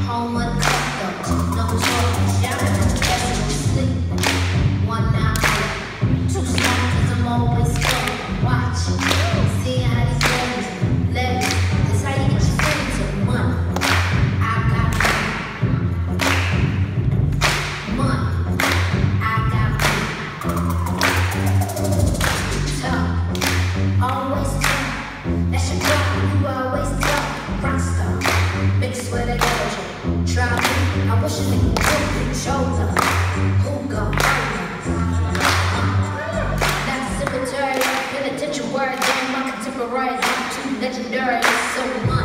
home untucked up. No talking, shouting, guessing sleep. 1 hour, 2 slow, cause I'm always going. Watch, see how these ladies, this how you get your friends to money. I got money. I got tough, always tough. That's your job, you always tough. Rockstar, mixed with a dojo. Try me, I wish a nigga would shoulder. Who gon' Not cemetery, penitentiary word, damn my contemporaries. I'm too legendary, so much.